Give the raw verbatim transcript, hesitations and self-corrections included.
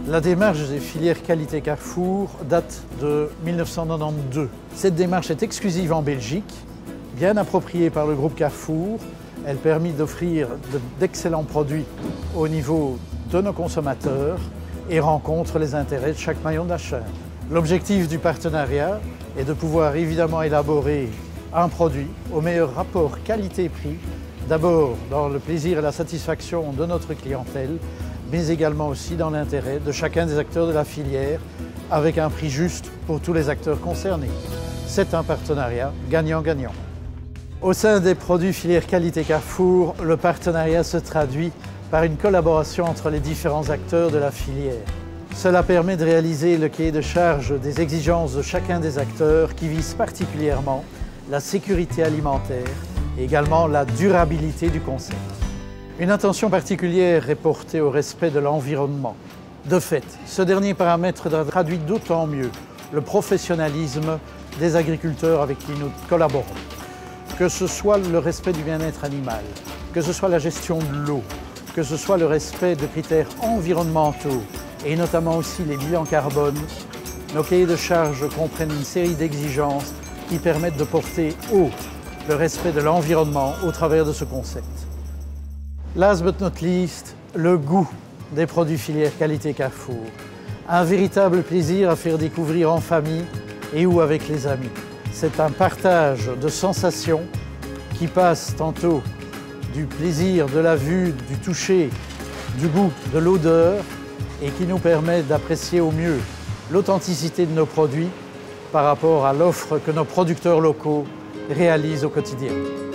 La démarche des filières qualité Carrefour date de mille neuf cent quatre-vingt-douze. Cette démarche est exclusive en Belgique, bien appropriée par le groupe Carrefour. Elle permet d'offrir d'excellents produits au niveau de nos consommateurs et rencontre les intérêts de chaque maillon de la chaîne. L'objectif du partenariat est de pouvoir évidemment élaborer un produit au meilleur rapport qualité-prix, d'abord dans le plaisir et la satisfaction de notre clientèle, mais également aussi dans l'intérêt de chacun des acteurs de la filière, avec un prix juste pour tous les acteurs concernés. C'est un partenariat gagnant-gagnant. Au sein des produits filière qualité Carrefour, le partenariat se traduit par une collaboration entre les différents acteurs de la filière. Cela permet de réaliser le cahier de charge des exigences de chacun des acteurs qui vise particulièrement la sécurité alimentaire et également la durabilité du concept. Une attention particulière est portée au respect de l'environnement. De fait, ce dernier paramètre traduit d'autant mieux le professionnalisme des agriculteurs avec qui nous collaborons. Que ce soit le respect du bien-être animal, que ce soit la gestion de l'eau, que ce soit le respect de critères environnementaux et notamment aussi les bilans carbone, nos cahiers de charges comprennent une série d'exigences qui permettent de porter haut le respect de l'environnement au travers de ce concept. Last but not least, le goût des produits filière qualité Carrefour. Un véritable plaisir à faire découvrir en famille et ou avec les amis. C'est un partage de sensations qui passe tantôt du plaisir de la vue, du toucher, du goût, de l'odeur et qui nous permet d'apprécier au mieux l'authenticité de nos produits par rapport à l'offre que nos producteurs locaux réalisent au quotidien.